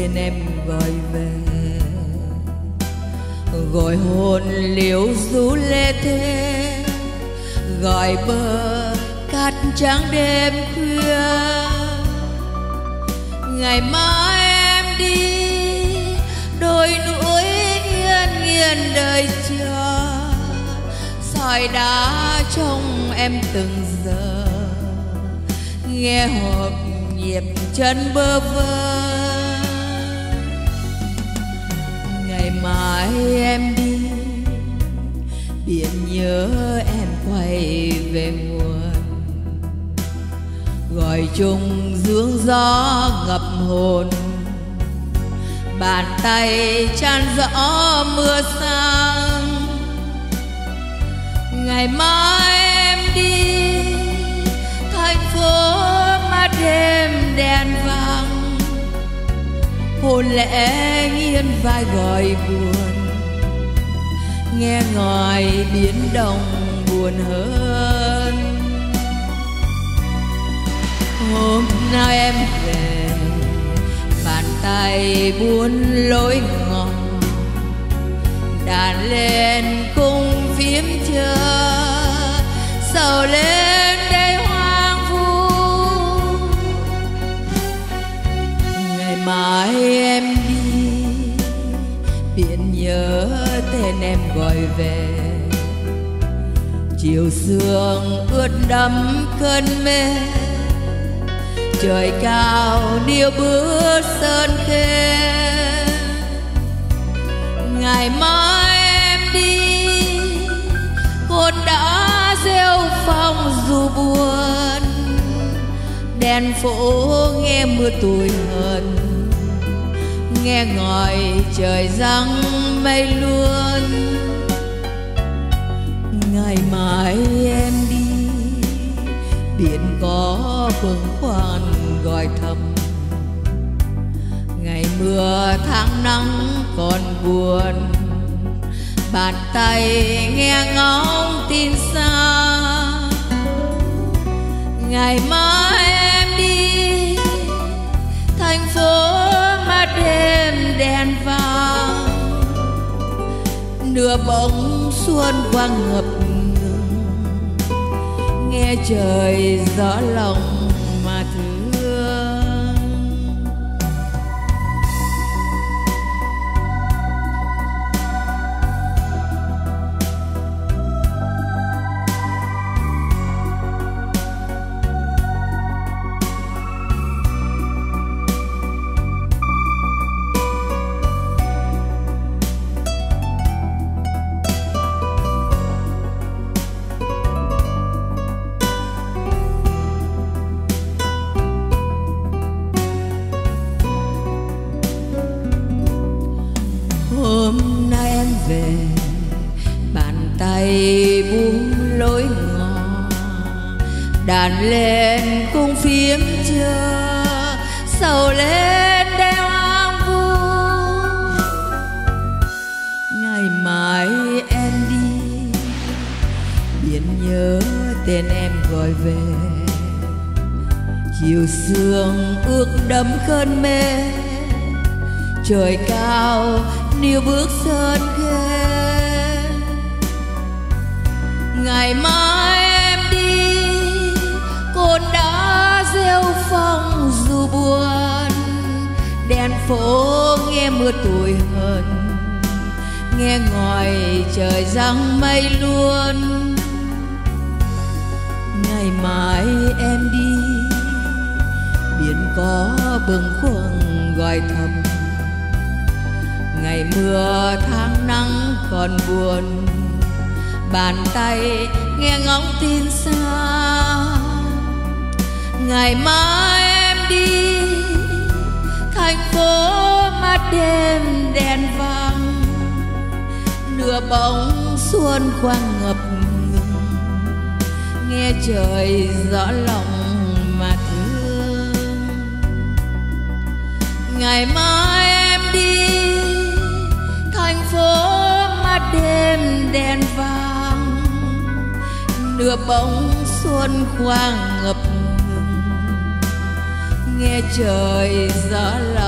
tên em gọi về, gọi hồn liễu ru lê thế, gọi bờ cát trắng đêm khuya. Ngày mai em đi đôi núi nghiêng nghiêng đời chờ, sỏi đá trong em từng giờ, nghe hộp nhịp chân bơ vơ. Ngày mai em đi biển nhớ em quay về nguồn, gọi chung dương gió ngập hồn, bàn tay chan gió mưa sang. Ngày mai em đi thành phố mắt đêm đèn vàng, hồn lẽ nghiêng vai gọi buồn, nghe ngòi biển đông buồn hơn. Hôm nào em về bàn tay buôn lối ngõ, đàn lên cùng phím chờ, sầu lên đây hoang vu. Ngày mai em đi biển nhớ tên em gọi về, chiều sương ướt đẫm cơn mê, trời cao điêu bước sơn khê. Ngày mai em đi cồn đã rêu phong dù buồn, đèn phố nghe mưa tủi hờn, nghe ngòi trời giăng mây luôn. Ngày mai em đi biển có bâng khuâng gọi thầm, ngày mưa tháng nắng còn buồn, bàn tay nghe ngóng tin xa. Ngày mai em đi thành phố mắt đêm đèn vàng, nửa bóng xuân quang ngập ngừng, nghe trời gió lòng mà thương. Hôm nay em về bàn tay buông lối ngõ, đàn lên cung phím chờ, sầu lên đây hoang vu. Ngày mai em đi biển nhớ tên em gọi về, chiều sương ước đẫm cơn mê, trời cao níu bước sơn khê. Ngày mai em đi cồn đã rêu phong dù buồn, đèn phố nghe mưa tủi hờn, nghe ngòi trời giăng mây luôn. Ngày mai em đi biển có bâng khuâng gọi thầm, ngày mưa tháng nắng còn buồn, bàn tay nghe ngóng tin xa. Ngày mai em đi thành phố mắt đêm đèn vàng, nửa bóng xuân quang ngập ngừng, nghe trời rõ lòng mà thương. Ngày mai em đi thành phố mắt đêm đèn vàng, nửa bóng xuân quang ngập ngừng, nghe trời gió lòng